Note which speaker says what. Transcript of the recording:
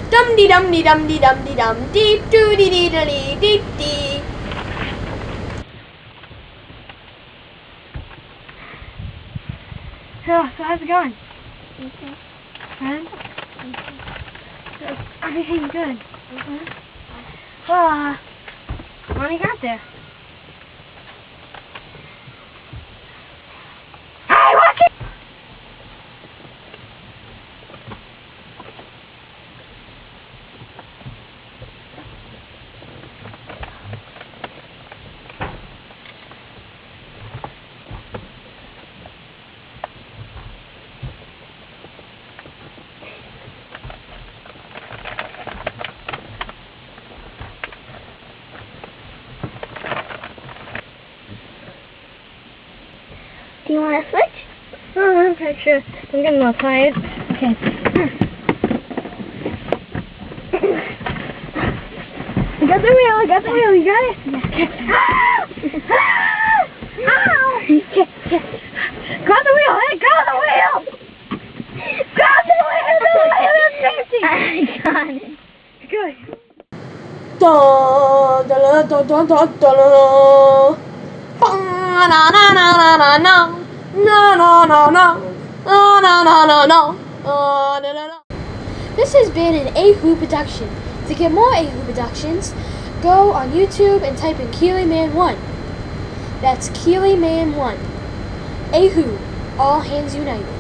Speaker 1: Dum dee dum dee dum dee dum dee dum dee doo dee dee dee dee dee. So how's it going?
Speaker 2: Okay.
Speaker 1: Good? Everything's good. What do you got there? Hey, watch it!
Speaker 2: Do you want to switch?
Speaker 1: Oh, I'm pretty sure. I'm getting a little tired. Okay. I got the wheel, you got it? Yeah. Ow! Grab the wheel, hey, grab the wheel! Grab the wheel, that's safety!
Speaker 2: I got it.
Speaker 1: Good. Da da da da da da da. Na na na na na na. No no no no. No no no no no. No no no. This has been an Ahoo production. To get more Ahoo productions, go on YouTube and type in KeelyMan1. That's KeelyMan1. Ahoo, all hands united.